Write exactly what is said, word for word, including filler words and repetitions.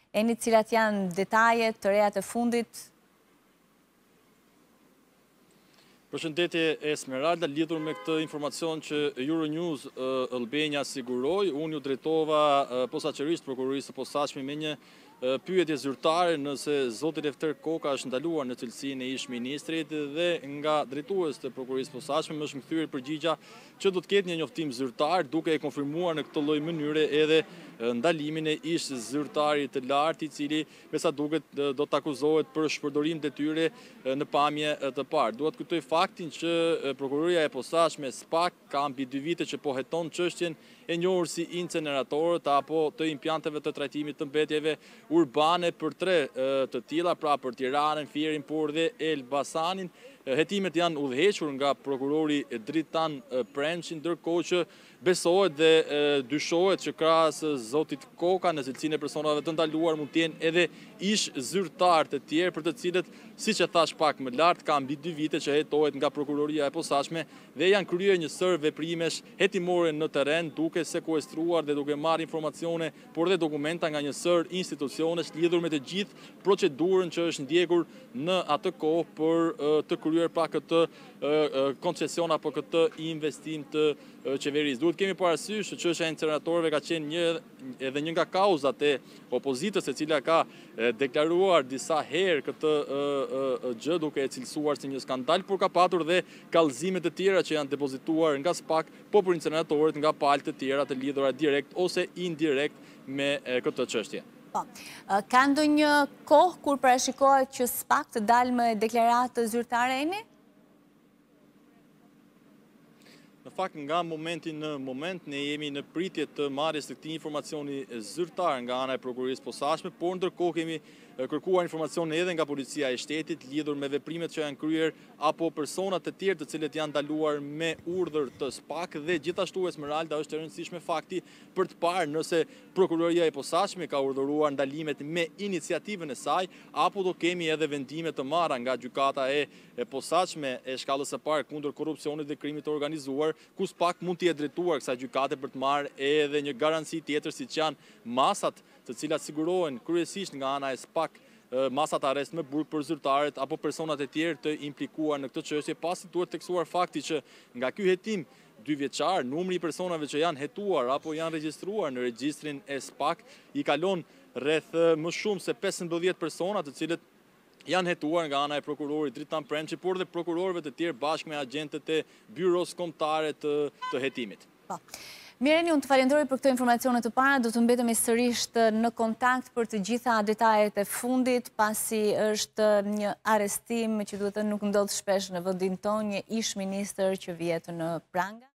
Eni cilat janë detajet të reja të fundit? Përshëndetje Esmeralda, lidhur me këtë informacion që Euronews Albania siguroi, unë ju drejtova posaçërisht prokurorisë së posaçme me një pyetje zyrtare nëse zoti Lefter Koka është ndaluar në cilësinë e ish ministrit dhe nga drejtues të prokurorisë së posaçme më është kthyer përgjigja që do të ketë një njoftim zyrtar, duke e konfirmuar në këtë lloj mënyre edhe ndalimin e ish zyrtarit të lartë, i cili me sa duket do të akuzohet për shpërdorim detyre në pamje të parë. Duhet të kujtoj faktin që prokuroria e posaçme SPAK ka mbi dy vite që po heton çështjen e njohur si inceneratorët apo të impianteve të trajtimit të mbetjeve urbane për tre të tilla, pra për Tiranën, Fierin, por dhe Elbasanin. Hetimet janë udhëhequr nga prokurori Dritan Premçi, ndërkohë që besohet dhe dyshohet që krahas zotit Koka në cilësinë e personave të ndaluar mund të jenë edhe ish zyrtar të tjerë për të cilët, siç e thash pak më lart, ka mbi dy vite që hetohet nga prokuroria e posaçme dhe janë kryer një sër veprimesh hetimore në terren, duke sekuestruar dhe duke marrë informacione, por dhe dokumenta nga një sër institucionesh lidhur me të gjithë procedurën që është ndjekur në atë kohë për të kryer pra këtë koncesion apo këtë investim të qeverisë. Duhet kemi parasysh që çështja e inceneratorëve ka qenë një edhe një nga kauzat e opozitës, e cila ka deklaruar disa herë këtë gjë duke e cilësuar si një skandal, por ka patur dhe kallëzime të tjera që janë depozituar nga SPAK, po për inceneratorët nga palë të tjera të lidhura direkt ose indirekt me këtë çështje. Po, ka ndonjë kohë kur parashikohet që SPAK të dalë me deklaratë zyrtare eni? Në fakt, nga momenti në moment, ne jemi në pritje të marrjes të këtij informacioni zyrtar nga ana e prokurorisë posaçme, por ndërkohë kemi kërkuar informacion edhe nga policia e shtetit lidhur me veprimet që janë kryer apo personat të tjerë të cilët janë ndaluar me urdhër të SPAK dhe gjithashtu Esmeralda është e rëndësishme fakti për të parë nëse prokuroria e posaçme ka urdhëruar ndalimet me iniciativën e saj apo do kemi edhe vendime të marra nga gjykata e posaçme e shkallës së parë kundër korrupsionit dhe krimit të organizuar, ku SPAK mund të jetë drejtuar kësaj gjykate për të marrë edhe një garanci tjetër siç janë masat të cilat sigurohen kryesisht nga ana e SPAK, masat arrest me burg për zyrtarët apo personat e tjerë të implikuar në këtë çështje, pasi duhet teksuar fakti që nga ky hetim dy vjeçar, numri i personave që janë hetuar apo janë regjistruar në regjistrin e SPAK i kalon rreth më shumë se pesëmbëdhjetë persona, të cilët janë hetuar nga ana e prokurorit Dritan Premçi, por dhe prokurorëve të tjerë bashkë me agentët e byros kombëtare të, të hetimit. Po. Mireni, unë të falenderoj për këto informacione të para, do të mbetemi sërish në kontakt për të gjitha detajet e fundit, pasi është një arrestim që duhet të nuk ndodh shpesh në vendin tonë, një ish ministër që vjet në pranga.